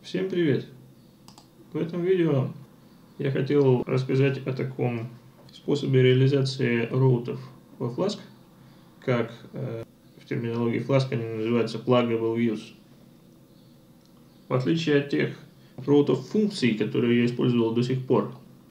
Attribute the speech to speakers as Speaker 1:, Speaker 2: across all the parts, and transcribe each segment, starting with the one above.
Speaker 1: Всем привет! В этом видео я хотел рассказать о таком способе реализации роутов во Flask, как в терминологии Flask они называются pluggable views. В отличие от тех роутов функций, которые я использовал до сих пор,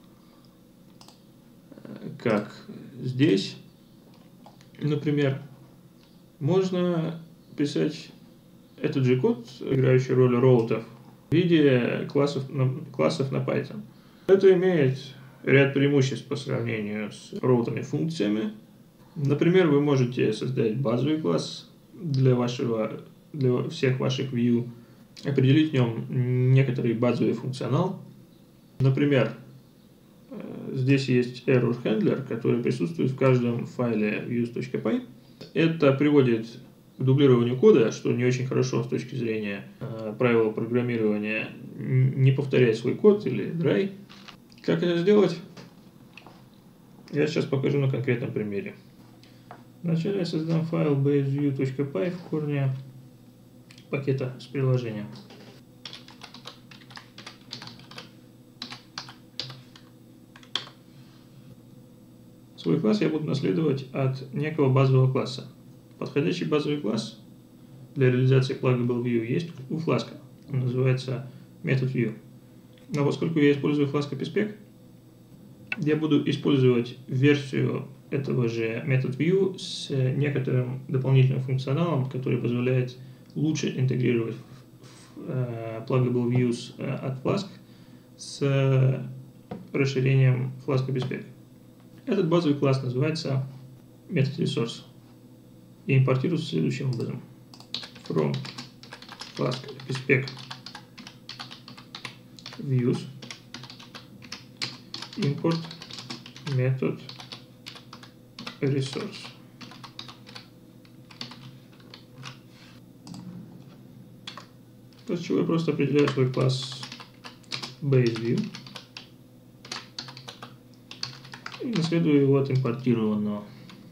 Speaker 1: как здесь, например, можно писать этот же код, играющий роль роутов, в виде классов на Python. Это имеет ряд преимуществ по сравнению с роутами-функциями. Например, вы можете создать базовый класс для всех ваших view, определить в нем некоторый базовый функционал. Например, здесь есть error handler, который присутствует в каждом файле views.py. Это приводит к дублированию кода, что не очень хорошо с точки зрения правил программирования, не повторять свой код или dry. Как это сделать? Я сейчас покажу на конкретном примере. Вначале я создам файл baseview.py в корне пакета с приложением. Свой класс я буду наследовать от некого базового класса. Подходящий базовый класс для реализации pluggable view есть у Flask. Он называется MethodView. Но поскольку я использую Flask API-Spec, я буду использовать версию этого же MethodView с некоторым дополнительным функционалом, который позволяет лучше интегрировать pluggable views от Flask с расширением Flask API-Spec. Этот базовый класс называется MethodResource и импортируется следующим образом. From Flask API-Spec views import method resource. После чего я просто определяю свой класс baseView и наследую его от импортированного.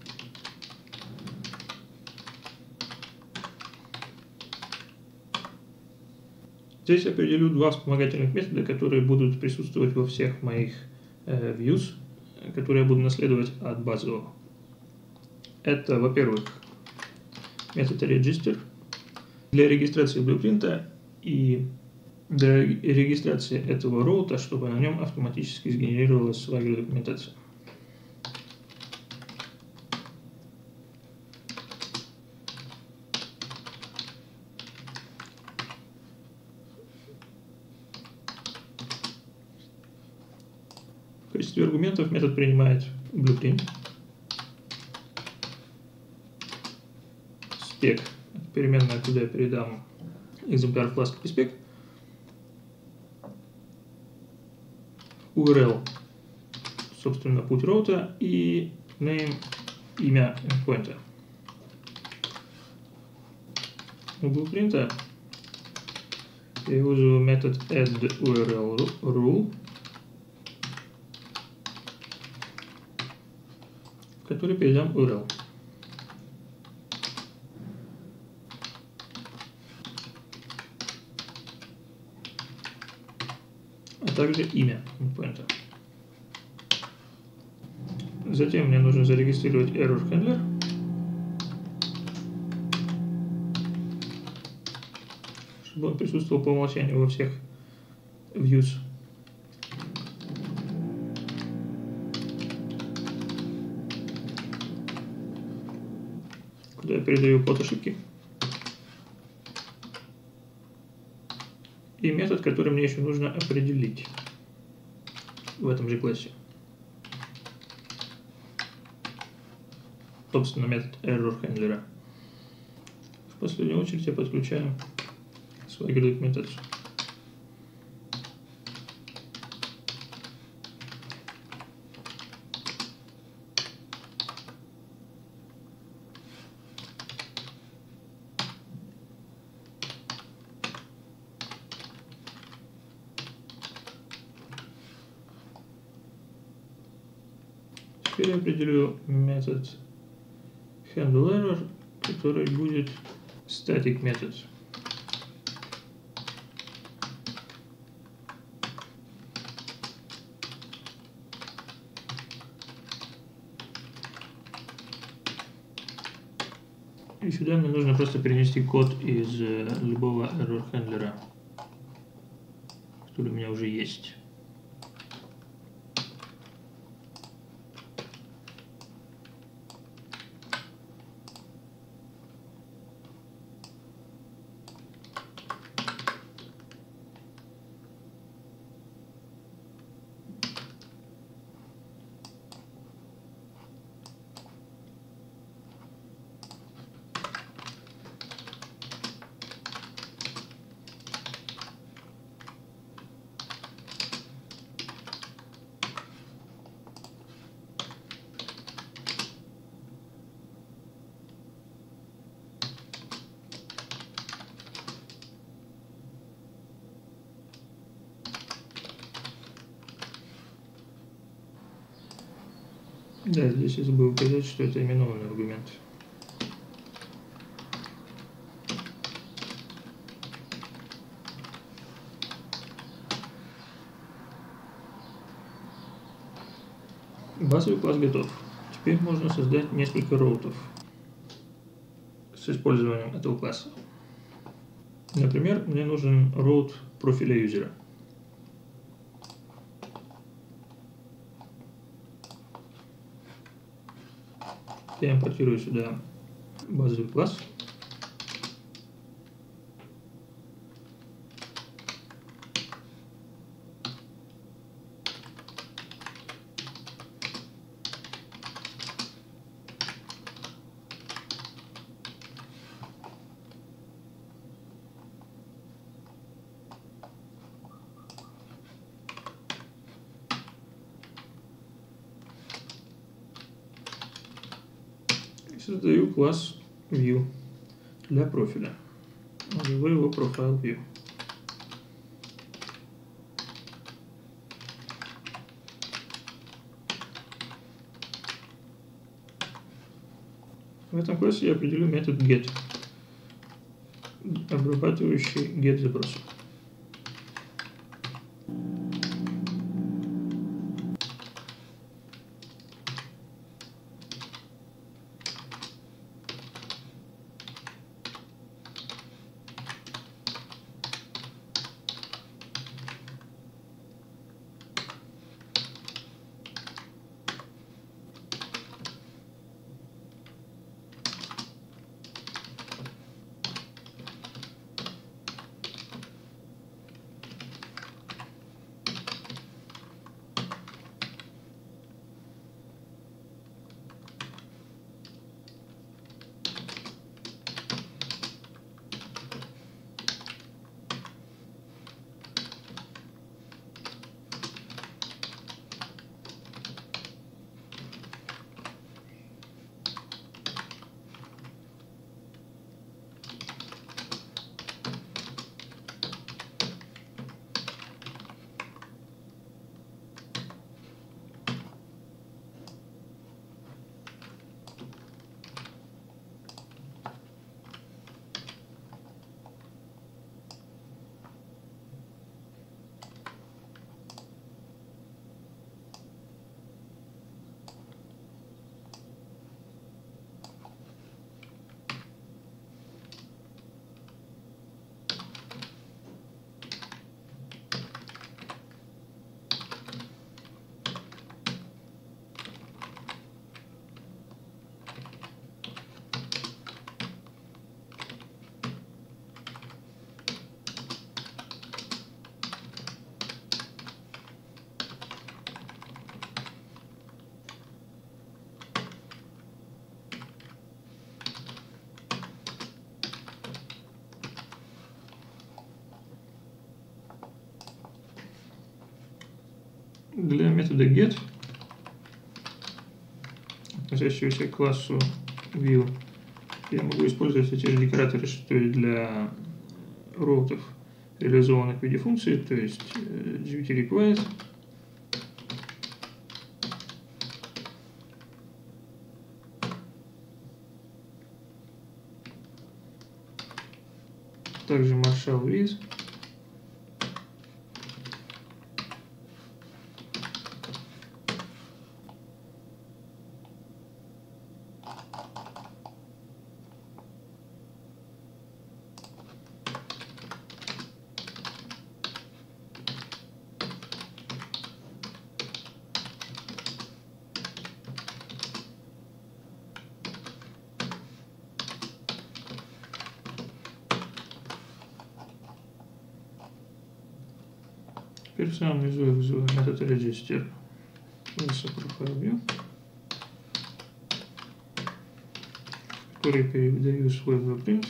Speaker 1: Здесь я определю два вспомогательных метода, которые будут присутствовать во всех моих views, которые я буду наследовать от базового. Это, во-первых, метод register для регистрации блюпринта и для регистрации этого роута, чтобы на нем автоматически сгенерировалась Swagger документация. В качестве аргументов метод принимает blueprint, spec, переменная, куда я передам экземпляр Flask API-Spec, URL, собственно, путь роута, и name, имя endpoint. У blueprint я вызову метод addURLRule, в который передам URL. А также имя endpoint. Затем мне нужно зарегистрировать error handler, чтобы он присутствовал по умолчанию во всех views. Куда я передаю код ошибки. И метод, который мне еще нужно определить в этом же классе. Собственно, метод error handler. В последнюю очередь я подключаю Swagger документацию. Теперь я определю метод handleError, который будет static метод. И сюда мне нужно просто перенести код из любого error handler, который у меня уже есть. Да, здесь я забыл указать, что это именованный аргумент. Базовый класс готов. Теперь можно создать несколько роутов с использованием этого класса. Например, мне нужен роут профиля юзера. Я импортирую сюда базовый класс. Создаю класс view для профиля. Назову его profile view. В этом классе я определю метод get, обрабатывающий get запросы. Для метода get, относящегося к классу view, я могу использовать те же декораторы, что и для роутов, реализованных в виде функции, то есть GVT-required. Также marshal with. Теперь в самом низу я вызываю метод register класса ProfileView, который передаю свой blueprint,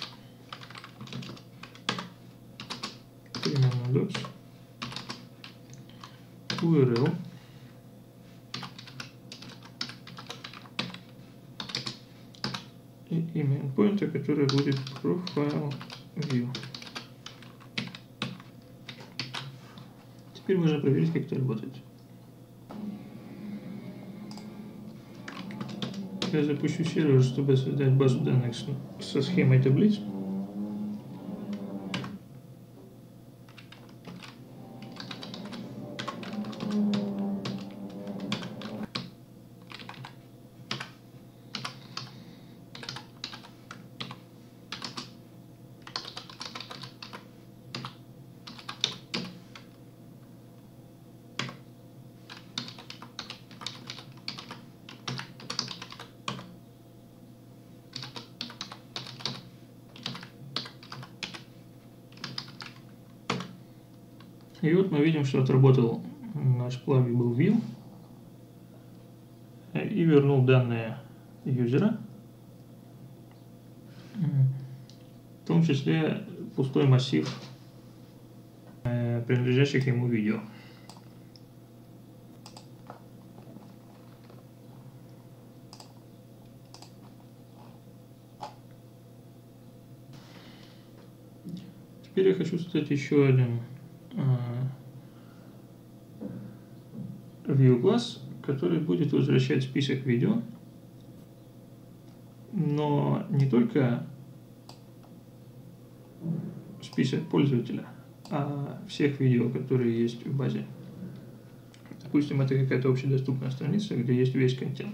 Speaker 1: переменную docs, URL, и имя endpoint, которое будет ProfileView. Теперь можно проверить, как это работает. Я запущу сервер, чтобы создать базу данных со схемой таблиц. И вот мы видим, что отработал наш Pluggable View и вернул данные юзера, в том числе пустой массив принадлежащих ему видео. Теперь я хочу создать еще один view класс, который будет возвращать список видео, но не только список пользователя, а всех видео, которые есть в базе. Допустим, это какая-то общедоступная страница, где есть весь контент.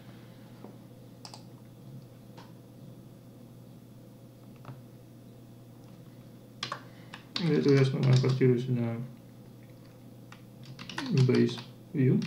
Speaker 1: Для этого я основно импортирую сюда base view.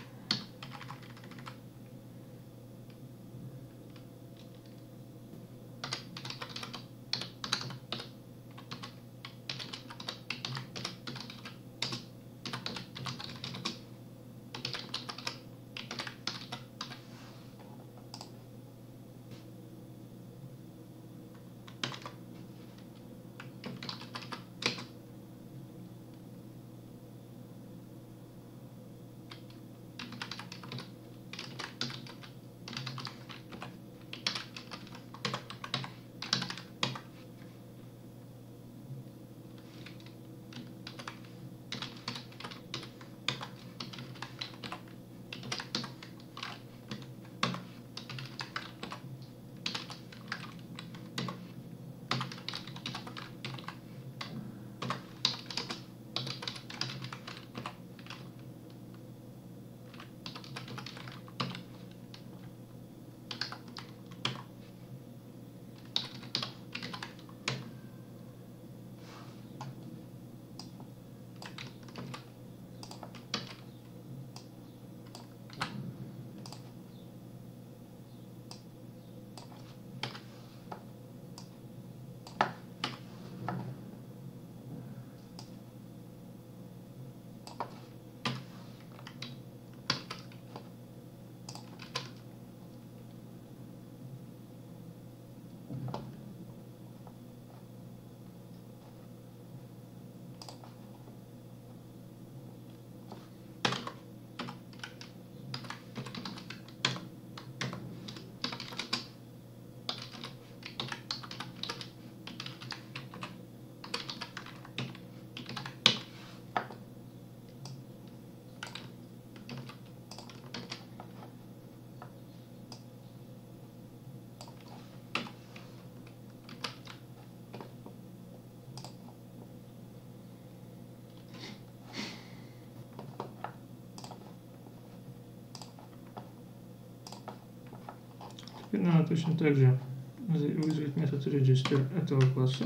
Speaker 1: Теперь надо точно так же вызвать метод register этого класса.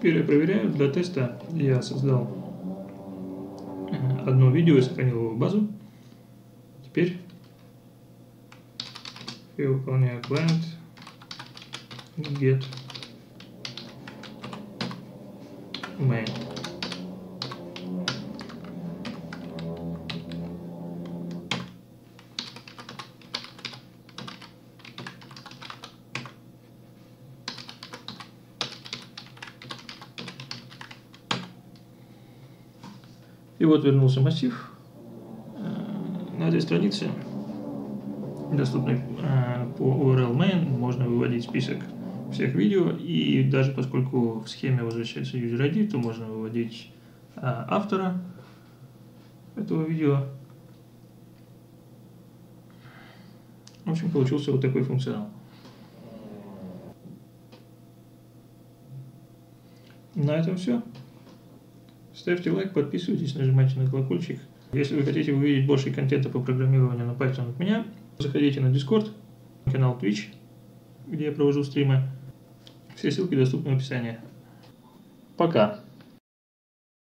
Speaker 1: Теперь я проверяю. Для теста я создал одно видео и сохранил его в базу. Теперь я выполняю client get main. И вот вернулся массив. На этой странице, доступной по URL main, можно выводить список всех видео, и даже поскольку в схеме возвращается user ID, то можно выводить автора этого видео. В общем, получился вот такой функционал. На этом все. Ставьте лайк, подписывайтесь, нажимайте на колокольчик. Если вы хотите увидеть больше контента по программированию на Python от меня, заходите на Discord, канал Twitch, где я провожу стримы. Все ссылки доступны в описании. Пока!